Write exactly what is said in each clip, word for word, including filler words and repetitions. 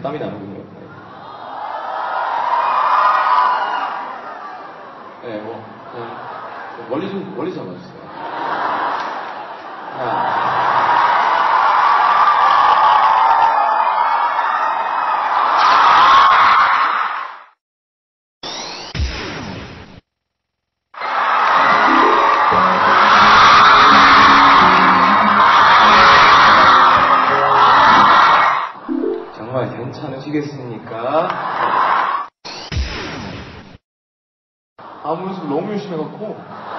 땀이 나는군요. 네, 뭐 그냥 멀리 좀 멀리 잡아주세요. 하나. 정말 괜찮으시겠습니까? 아무 연습을 너무 열심히 해갖고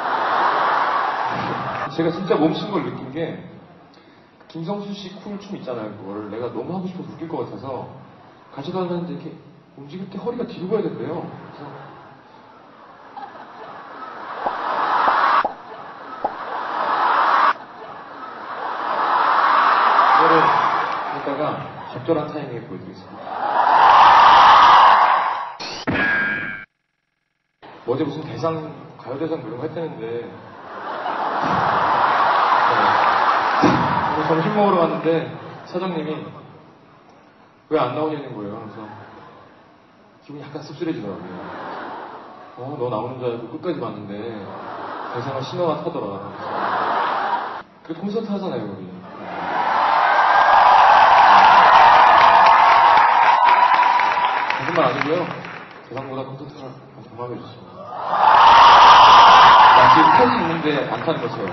제가 진짜 몸친 걸 느낀 게 김성수 씨 쿨 춤 있잖아요. 그거를 내가 너무 하고 싶어서 웃길 것 같아서 같이 가는데 이렇게 움직일 때 허리가 뒤로 가야 된대요. 그래서 이거를 이따가 적절한 타이밍에 보여드리겠습니다. 어제 무슨 대상, 가요대상 이런 거 했다는데 네. 점심 먹으러 갔는데 사장님이 왜 안 나오냐는 거예요. 그래서 기분이 약간 씁쓸해지더라고요. 어, 너 나오는 줄 알고 끝까지 봤는데 대상을 신호가 타더라. 그 콘서트 하잖아요, 거기. 거짓말 아니고요. 대상보다 콘서트가 정말 해줬어요. 나 지금 탈 수 있는데 안 타는 것처럼.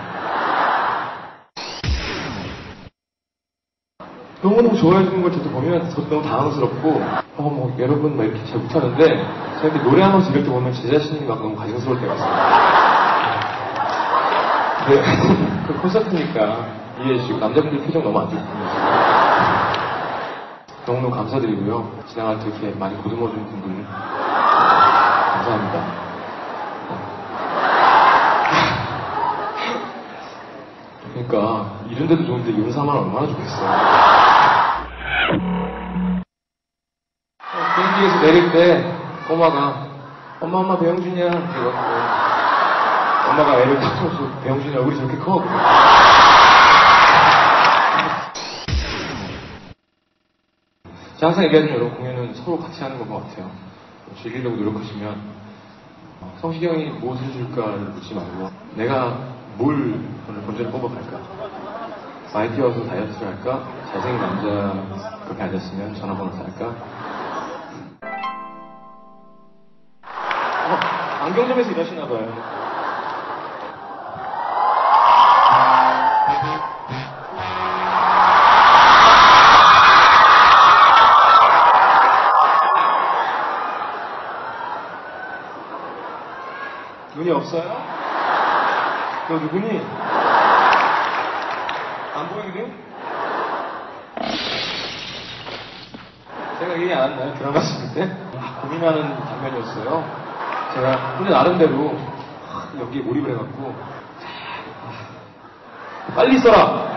너무너무 좋아해주는 걸 저도 보면 저도 너무 당황스럽고 어, 뭐 여러분 막 이렇게 잘 못하는데 제가 이렇게 노래 한 번씩 이럴 때 보면 제 자신이 막 너무 가증스러울 때가 있어요. 네, 그 콘서트니까 이해해주시고 남자분들 표정 너무 안 좋거든요. 너무너무 감사드리고요. 지나갈 때 이렇게 많이 보듬어준 분들 감사합니다. 그러니까 이런 데도 좋은데 이런 사람은 얼마나 좋겠어요. 비행기에서 내릴 때 꼬마가 엄마 엄마 배영준이야 이러고 엄마가 애를 탁 쳐서 배영준이 얼굴이 저렇게 커. 제가 항상 얘기하는 여러분 공연은 서로 같이 하는 것 같아요. 즐기려고 노력하시면 성식이 형이 무엇을 해줄까를 묻지 말고 내가 뭘 오늘 본전을 뽑아갈까? 많이 뛰어서 다이어트를 할까? 잘생긴 남자 그렇게 앉았으면 전화번호 살까? 어, 안경점에서 일하시나봐요. 눈이 없어요? 너 누구니? 안 보이거든? 제가 얘기 안 했나요? 드라마 찍을 때? 아, 고민하는 장면이었어요. 제가 혼자 나름대로 여기에 몰입을 해갖고 빨리 써라!